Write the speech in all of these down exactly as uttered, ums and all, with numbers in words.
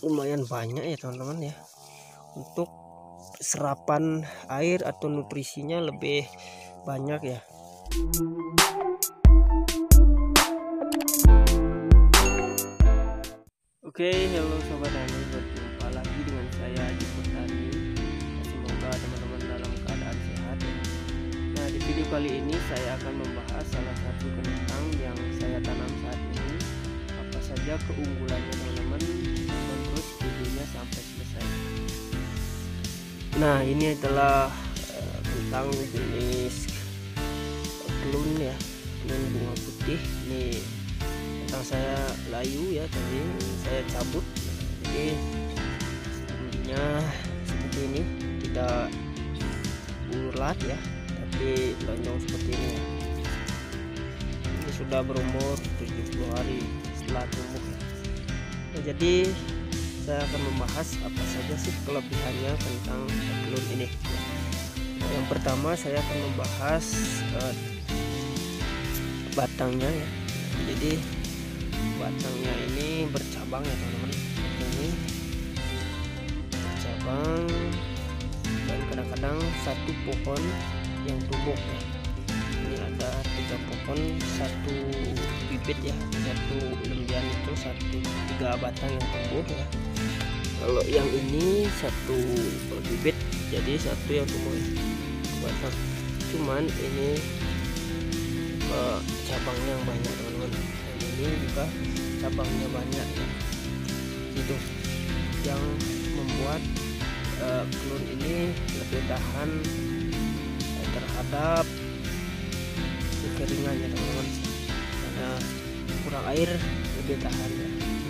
lumayan banyak ya teman-teman ya, untuk serapan air atau nutrisinya lebih banyak ya. Oke, halo sobat tani, berjumpa lagi dengan saya Haji Petani. Semoga teman-teman dalam keadaan sehat. Nah, di video kali ini saya akan membahas salah satu kentang yang saya tanam saat ini. Apa saja keunggulannya teman-teman, tonton terus videonya sampai selesai. Nah, ini adalah uh, kentang jenis kelun ya, kelun bunga putih. Ini kentang saya layu ya, tadi saya cabut, jadi umbinya seperti ini, tidak bulat ya, tapi lonjong seperti ini ya. Ini sudah berumur tujuh puluh hari setelah tumbuh ya. Nah, jadi saya akan membahas apa saja sih kelebihannya tentang kelun ini. Nah, yang pertama saya akan membahas uh, batangnya ya. Jadi batangnya ini bercabang ya teman-teman, ini bercabang, dan kadang-kadang satu pohon yang tumbuh ya. Ini ada tiga pohon, satu bibit ya, satu lembian itu satu tiga batang yang tumbuh ya. Kalau yang ini satu bibit, jadi satu yang tumbuh ya, batang. Cuman ini uh, cabangnya yang banyak teman-teman. Ini juga cabangnya banyak ya, itu yang membuat uh, kelun ini lebih tahan uh, terhadap kekeringan ya teman-teman, karena kurang air lebih tahan ya,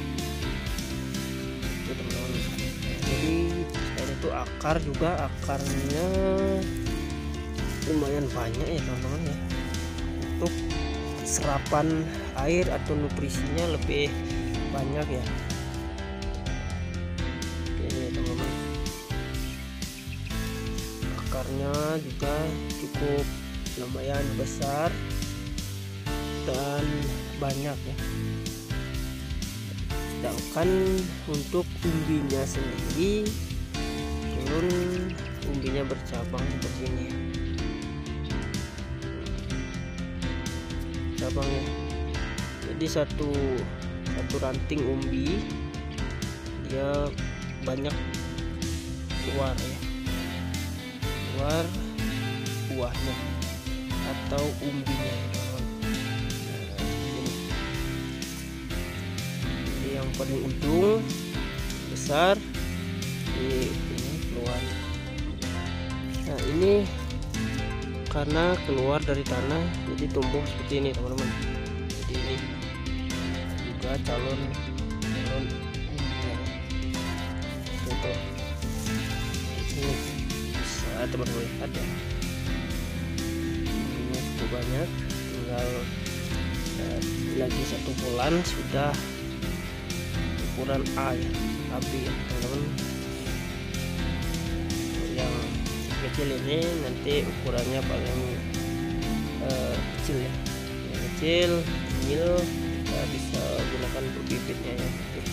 itu teman-teman. Jadi selain itu akar juga, akarnya lumayan banyak ya teman-teman ya, untuk serapan air atau nutrisinya lebih banyak ya. Ini teman-teman, akarnya juga cukup lumayan besar dan banyak ya. Sedangkan untuk umbinya sendiri, kelun umbinya bercabang seperti ini ya, cabangnya. Jadi satu satu ranting umbi dia banyak keluar ya, keluar buahnya atau umbinya ya teman-teman. Nah, ini. Jadi yang paling ujung besar ini, ini keluar. Nah, ini karena keluar dari tanah jadi tumbuh seperti ini teman-teman. Jadi ini juga calon calon umbinya itu, ini bisa teman-teman lihat ya, umbinya cukup banyak. Tinggal eh, lagi satu bulan sudah ukuran A ya, A B ya teman-teman. Yang kecil ini nanti ukurannya paling uh, kecil ya, yang kecil kecil kita bisa gunakan untuk bibitnya ya.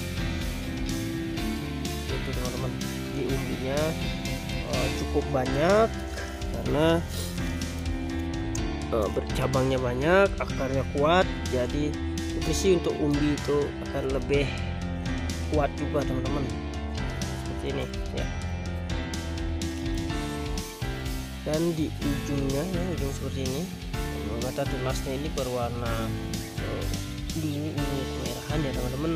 Itu teman-teman, di umbinya uh, cukup banyak karena uh, bercabangnya banyak, akarnya kuat, jadi nutrisi untuk umbi itu akan lebih kuat juga teman-teman, seperti ini ya. Dan di ujungnya ya, ujung seperti ini, mata tunasnya ini berwarna uh, biru kemerahan ya teman-teman.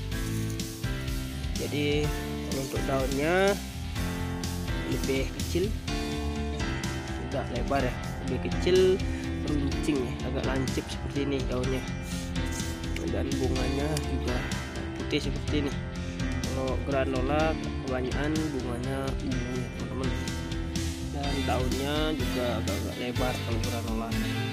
Jadi untuk daunnya lebih kecil, tidak lebar ya, lebih kecil, runcing ya, agak lancip seperti ini daunnya. Dan bunganya juga putih seperti ini. Kalau granola kebanyakan bunganya ungu ya teman-teman. Dan daunnya juga agak-agak lebar kalau granola.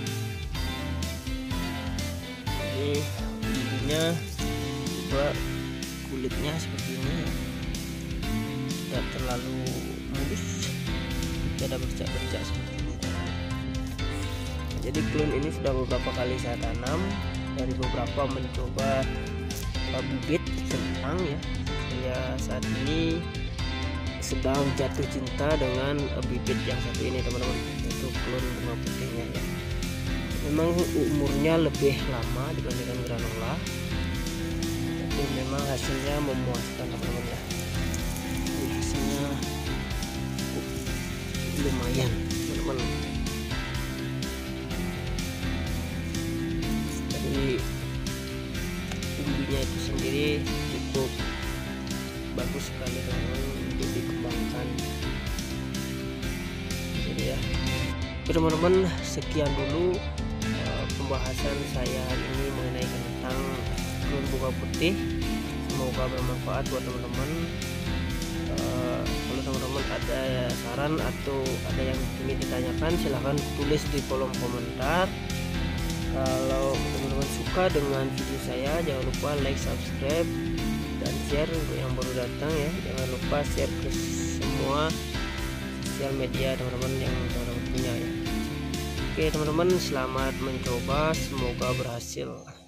Ini umbinya juga kulitnya seperti ini ya, tidak terlalu mulus, tidak ada bercak-bercak seperti ini. Jadi kelun ini sudah beberapa kali saya tanam, dari beberapa mencoba bibit kentang ya, saya saat ini sedang jatuh cinta dengan bibit yang satu ini teman-teman, itu klon bunga putihnya ya. Memang umurnya lebih lama dibandingkan granola, tapi memang hasilnya memuaskan teman-teman ya. Ini hasilnya lumayan teman-teman. Jadi umbinya itu sendiri cukup bagus sekali teman-teman untuk dikembangkan. Jadi ya, teman-teman, sekian dulu uh, pembahasan saya hari ini mengenai tentang klon bunga putih. Semoga bermanfaat buat teman-teman. Uh, kalau teman-teman ada saran atau ada yang ingin ditanyakan, silahkan tulis di kolom komentar. Kalau teman-teman suka dengan video saya, jangan lupa like, subscribe, dan share untuk yang baru datang ya. Jangan lupa share ke semua sosial media teman-teman yang teman-teman punya ya. Oke teman-teman, selamat mencoba, semoga berhasil.